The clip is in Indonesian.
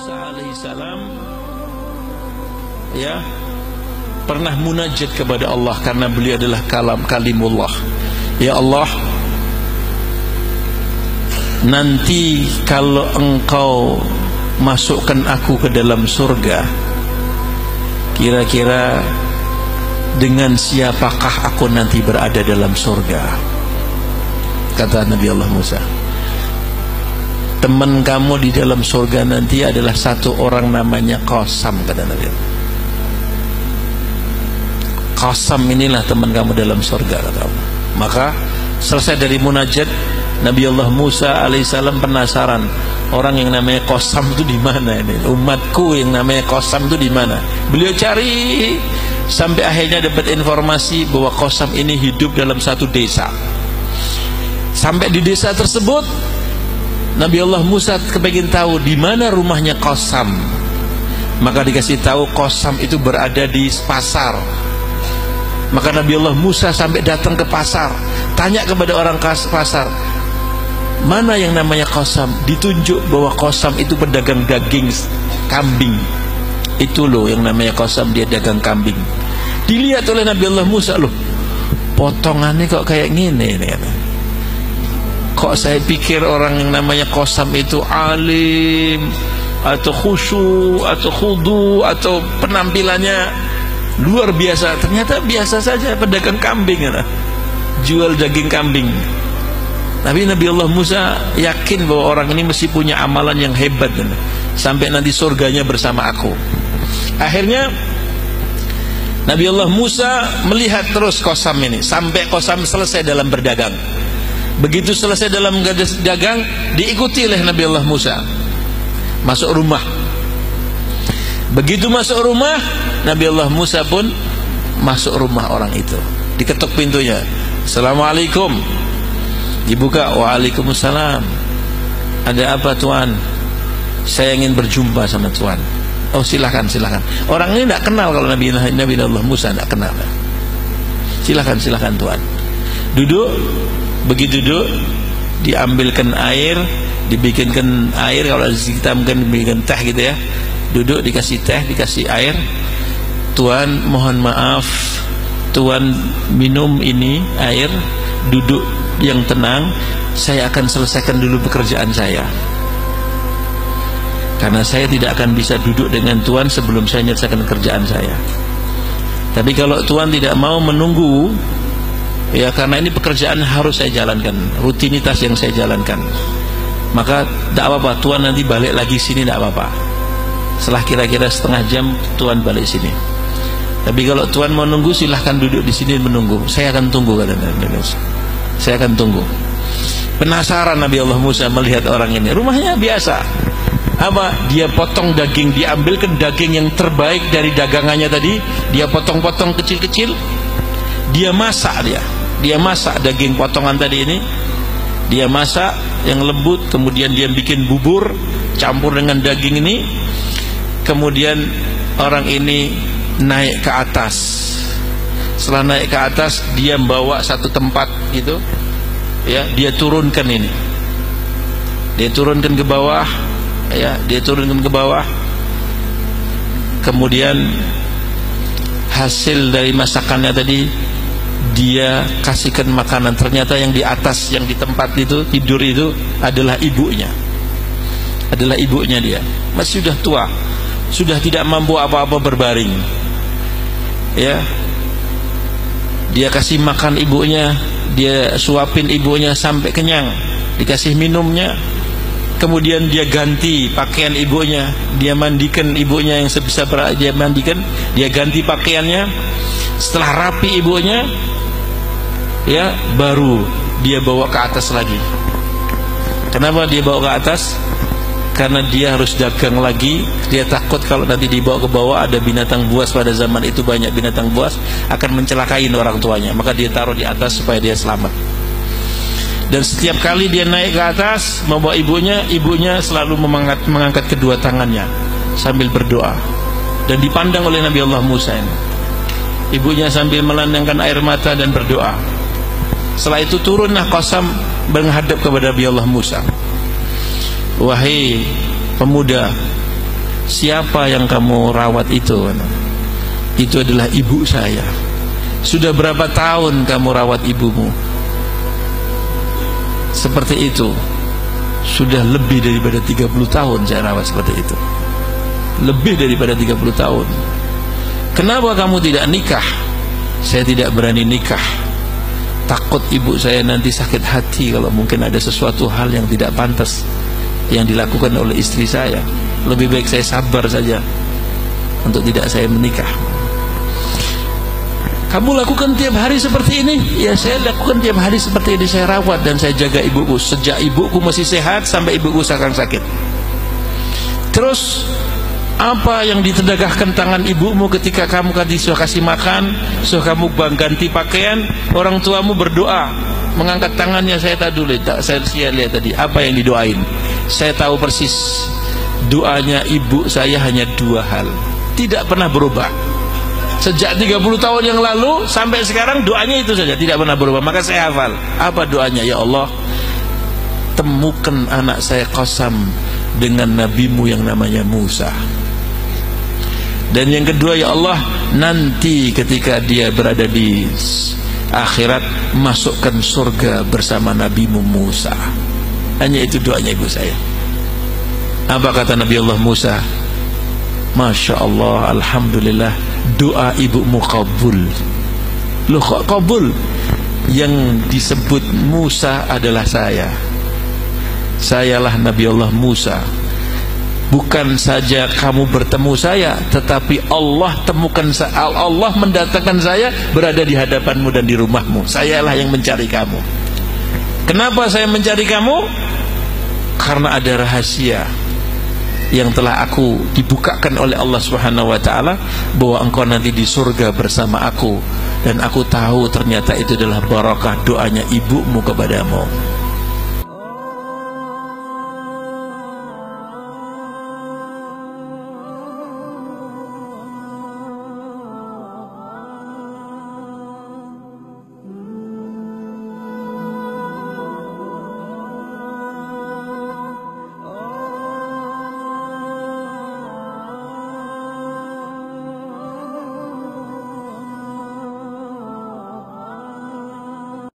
Musa alaihissalam ya pernah munajat kepada Allah karena beliau adalah kalimullah. Ya Allah, nanti kalau engkau masukkan aku ke dalam surga, kira-kira dengan siapakah aku nanti berada dalam surga? Kata Nabi Allah Musa, teman kamu di dalam surga nanti adalah satu orang namanya Qasam, kata Nabi. Qasam inilah teman kamu dalam surga, kata Allah. Maka selesai dari munajat, Nabi Allah Musa alaihissalam penasaran, orang yang namanya Qasam itu di mana ini? Umatku yang namanya Qasam itu di mana? Beliau cari sampai akhirnya dapat informasi bahwa Qasam ini hidup dalam satu desa. Sampai di desa tersebut, Nabi Allah Musa kepengin tahu di mana rumahnya Qasam. Maka dikasih tahu Qasam itu berada di pasar. Maka Nabi Allah Musa sampai datang ke pasar, tanya kepada orang pasar, mana yang namanya Qasam? Ditunjuk bahwa Qasam itu pedagang daging kambing. Itu loh yang namanya Qasam, dia dagang kambing. Dilihat oleh Nabi Allah Musa, loh potongannya kok kayak gini nih. Kok saya pikir orang yang namanya Qasam itu alim atau khusyuk atau khudu atau penampilannya luar biasa. Ternyata biasa saja, pedagang kambing ya, jual daging kambing. Tapi Nabi Allah Musa yakin bahwa orang ini mesti punya amalan yang hebat ya, sampai nanti surganya bersama aku. Akhirnya Nabi Allah Musa melihat terus Qasam ini sampai Qasam selesai dalam berdagang. Begitu selesai dalam dagang, diikuti oleh Nabi Allah Musa masuk rumah. Begitu masuk rumah, Nabi Allah Musa pun masuk rumah orang itu. Diketuk pintunya, Assalamualaikum. Dibuka, Waalaikumsalam. Ada apa tuan? Saya ingin berjumpa sama tuan. Oh silakan, silakan. Orang ini tidak kenal kalau Nabi Allah Musa tidak kenal. Silakan tuan. Duduk. Begitu duduk, diambilkan air, dibikinkan air. Kalau kita mungkin dibikin teh gitu ya. Duduk, dikasih teh, dikasih air. Tuan mohon maaf, tuan minum ini air, duduk yang tenang. Saya akan selesaikan dulu pekerjaan saya, karena saya tidak akan bisa duduk dengan tuan sebelum saya menyelesaikan kerjaan saya. Tapi kalau tuan tidak mau menunggu, ya karena ini pekerjaan harus saya jalankan, rutinitas yang saya jalankan, maka tidak apa-apa, tuan nanti balik lagi sini, tidak apa-apa. Setelah kira-kira setengah jam tuan balik sini. Tapi kalau tuan mau nunggu, silahkan duduk di sini menunggu. Saya akan tunggu, kata Nabi Musa. Saya akan tunggu. Penasaran Nabi Allah Musa melihat orang ini. Rumahnya biasa. Apa? Dia potong daging, diambilkan daging yang terbaik dari dagangannya tadi, dia potong-potong kecil-kecil. Dia masak, dia masak daging potongan tadi ini, dia masak yang lembut, kemudian dia bikin bubur campur dengan daging ini. Kemudian orang ini naik ke atas. Setelah naik ke atas, dia membawa satu tempat gitu ya, dia turunkan ini, dia turunkan ke bawah ya, dia turunkan ke bawah. Kemudian hasil dari masakannya tadi dia kasihkan makanan. Ternyata yang di atas, yang di tempat itu tidur itu adalah ibunya. Adalah ibunya dia. Masih sudah tua, sudah tidak mampu apa-apa berbaring. Ya. Dia kasih makan ibunya, dia suapin ibunya sampai kenyang, dikasih minumnya. Kemudian dia ganti pakaian ibunya, dia mandikan ibunya yang sebisa dia mandikan, dia ganti pakaiannya. Setelah rapi ibunya, ya baru dia bawa ke atas lagi. Kenapa dia bawa ke atas? Karena dia harus dagang lagi. Dia takut kalau nanti dibawa ke bawah ada binatang buas. Pada zaman itu banyak binatang buas, akan mencelakai orang tuanya. Maka dia taruh di atas supaya dia selamat. Dan setiap kali dia naik ke atas membawa ibunya, ibunya selalu mengangkat kedua tangannya sambil berdoa. Dan dipandang oleh Nabi Allah Musa ini. Ibunya sambil melandangkan air mata dan berdoa. Setelah itu turunlah Qasam menghadap kepada Nabi Allah Musa. Wahai pemuda, siapa yang kamu rawat itu? Itu adalah ibu saya. Sudah berapa tahun kamu rawat ibumu? Seperti itu. Sudah lebih daripada 30 tahun saya rawat seperti itu. Lebih daripada 30 tahun. Kenapa kamu tidak nikah? Saya tidak berani nikah. Takut ibu saya nanti sakit hati kalau mungkin ada sesuatu hal yang tidak pantas yang dilakukan oleh istri saya. Lebih baik saya sabar saja untuk tidak saya menikah. Kamu lakukan tiap hari seperti ini? Ya, saya lakukan tiap hari seperti ini. Saya rawat dan saya jaga ibuku sejak ibuku masih sehat sampai ibuku sekarang sakit. Terus apa yang ditedagahkan tangan ibumu ketika kamu sudah kasih makan, sudah kamu ganti pakaian, orang tuamu berdoa, mengangkat tangannya. Saya tahu dulu, saya lihat tadi apa yang didoain. Saya tahu persis doanya ibu saya hanya 2 hal, tidak pernah berubah. Sejak 30 tahun yang lalu sampai sekarang doanya itu saja, tidak pernah berubah. Maka saya hafal. Apa doanya? Ya Allah, temukan anak saya Qasam dengan nabimu yang namanya Musa. Dan yang kedua, ya Allah, nanti ketika dia berada di akhirat, masukkan surga bersama nabimu Musa. Hanya itu doanya ibu saya. Apa kata Nabi Allah Musa? Masya Allah, Alhamdulillah, doa ibumu kabul. Loh, kok kabul? Yang disebut Musa adalah saya. Sayalah Nabi Allah Musa. Bukan saja kamu bertemu saya, tetapi Allah temukan Allah mendatangkan saya berada di hadapanmu dan di rumahmu. Sayalah yang mencari kamu. Kenapa saya mencari kamu? Karena ada rahasia yang telah aku dibukakan oleh Allah Subhanahu wa taala, bahwa engkau nanti di surga bersama aku, dan aku tahu ternyata itu adalah barakah doanya ibumu kepadamu.